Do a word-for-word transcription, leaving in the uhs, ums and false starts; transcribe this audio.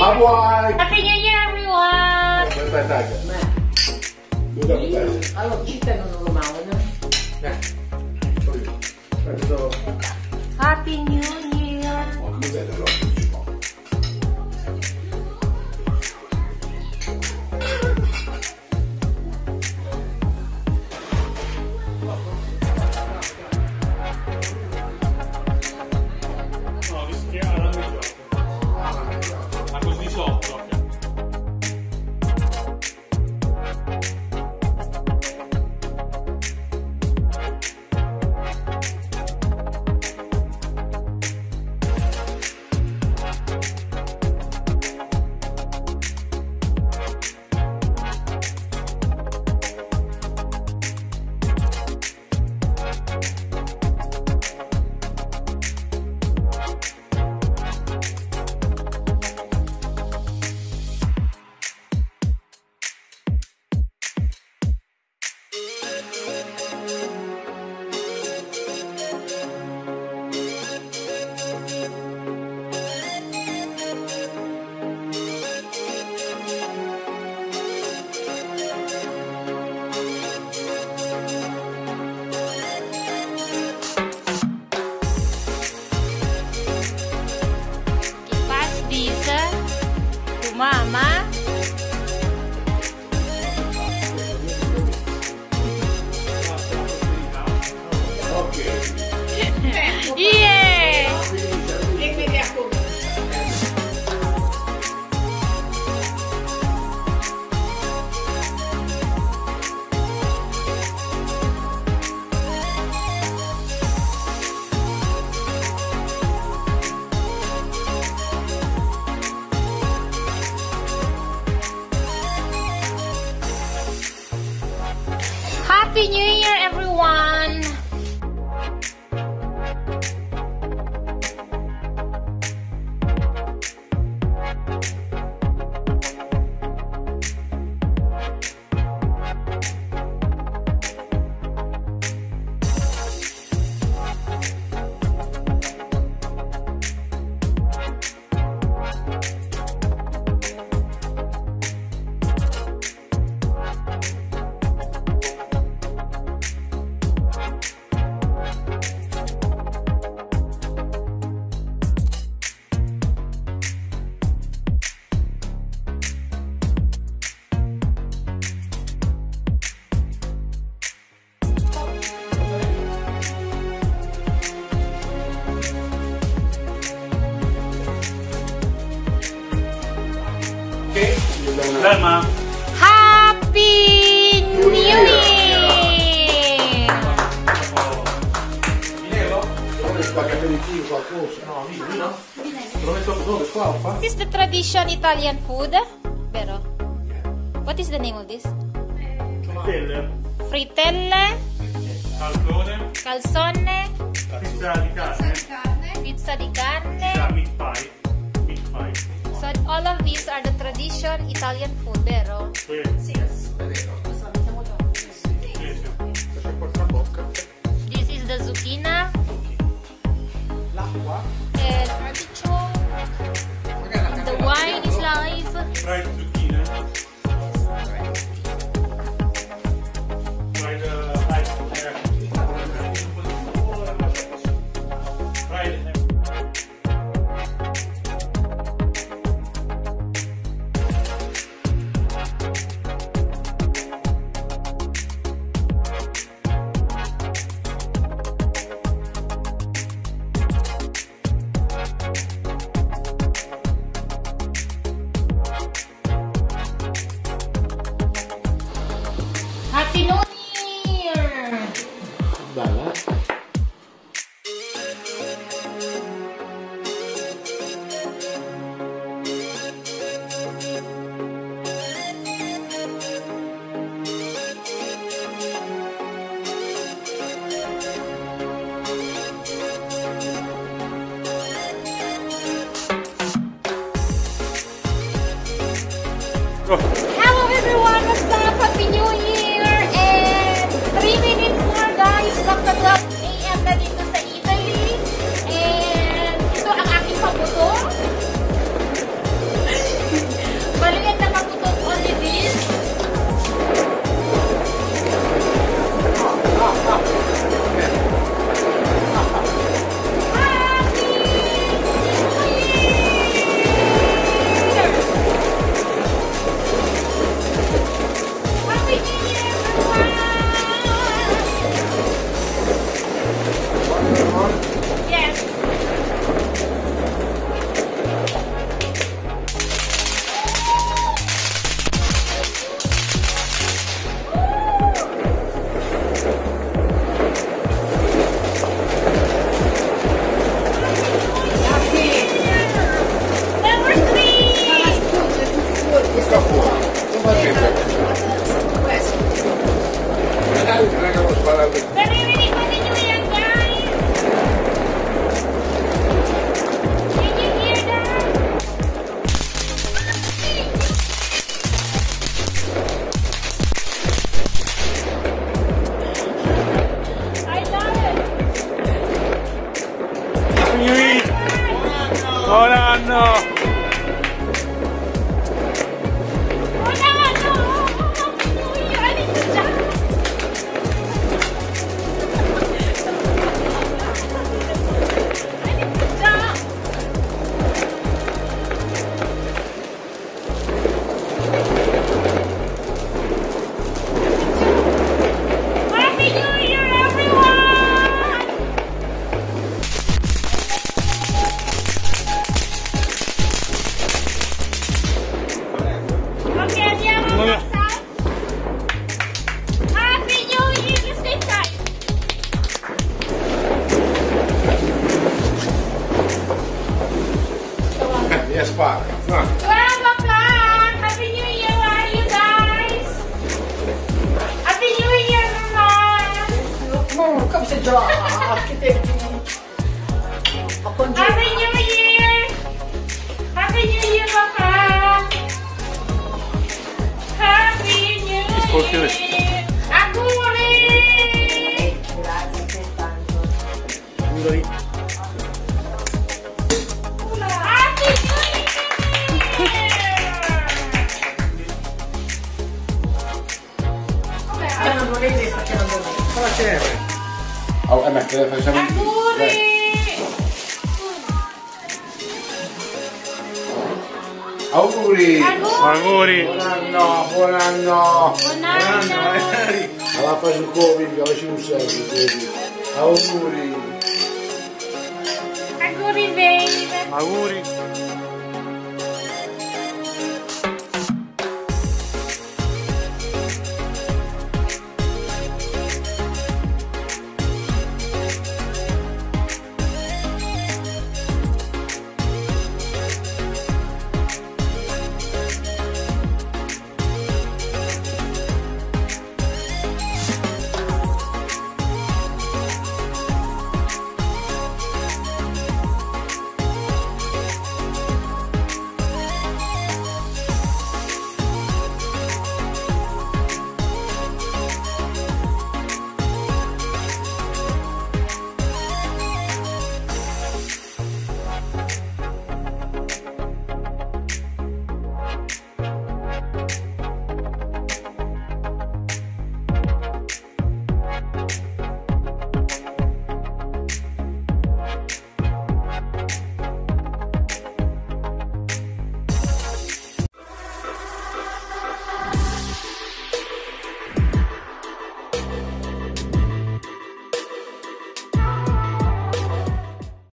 Happy New Year, everyone! Aspetta, dai. Allora, ci tengono romano, no? Happy New Year! Oh, come sei da loro? Mama. Okay. Yeah. Happy New Year, everyone! Grandma. Happy New Year! This is the tradition Italian food. Pero, what is the name of this? Frittelle. Fritelle, Calzone. calzone, Pizza di carne. pizza di carne. Pizza meat pie. Meat pie. So all of these are the tradition Italian food, pero Sì. Sì, è vero. this is the zucchina L'acqua. and artichoke. The wine is live. Fried zucchine. Fried uh, ice. Fried. Happy New Year! Bella. Hello everyone, what's up? Happy New Year! And three minutes more guys, magka twelve A M na dito sa Italy. And ito ang aking pabuto. Forse Auguri! Grazie tanto. Auguri. Happy New Year! Ah, non volete perché non volete. Cosa c'è? Oh, eh, beh, te le facciamo in più. Auguri! Auguri! Auguri. Buon anno, buon anno! Buon anno! Alla fase il Covid, che avessi un serve. Auguri! Auguri, baby! Auguri.